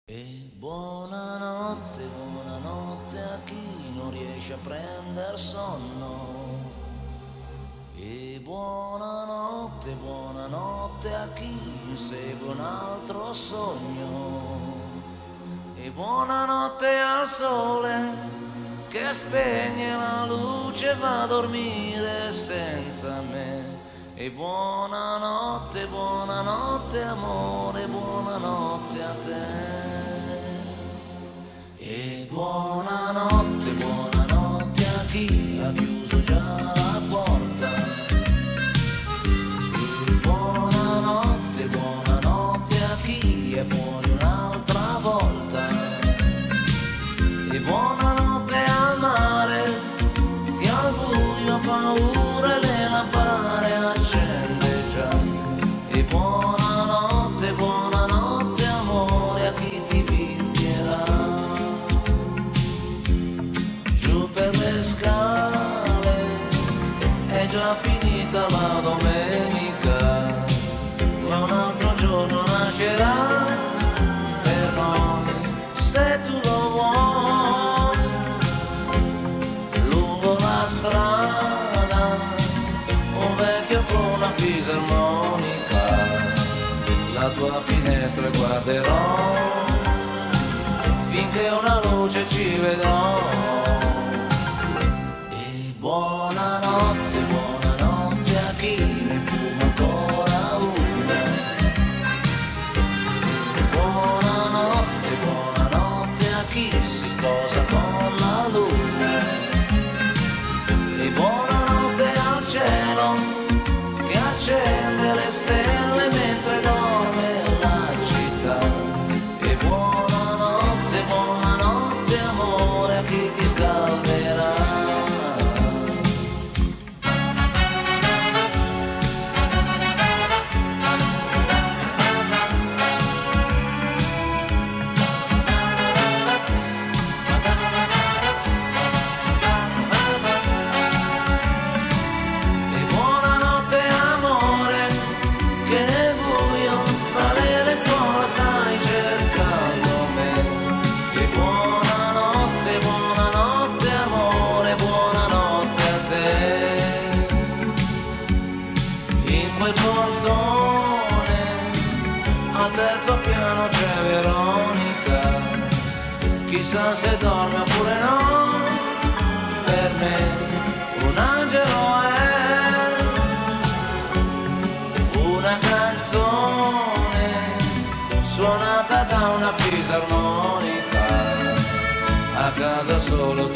E buonanotte, buonanotte a chi non riesce a prender sonno. E buonanotte, buonanotte a chi insegue un altro sogno. E buonanotte al sole che spegne la luce e va a dormire senza me. E buonanotte, buonanotte amore, buonanotte a te. E buonanotte, buonanotte a chi ha chiuso già la porta. E buonanotte, buonanotte a chi è fuori un'altra volta. E buonanotte al mare che al buio ha paura e le lampade accende già. E buonanotte, buonanotte amore a chi ti vizierà. Giù per le scale è già finita la domenica e un altro giorno nascerà per noi se tu lo vuoi. Lungo la strada un vecchio con una fisarmonica, la tua finestra guarderò finché una luce ci vedrò. E buonanotte, buonanotte a chi ne fuma ancora una. E buonanotte, buonanotte a chi si sposa con la luna. E buonanotte al cielo che accende le stelle mentre dorme la città. E buonanotte, buonanotte amore a chi ti scalderà. Quel portone al terzo piano c'è Veronica, chissà se dorme oppure no. Per me un angelo è una canzone suonata da una fisarmonica. A casa solo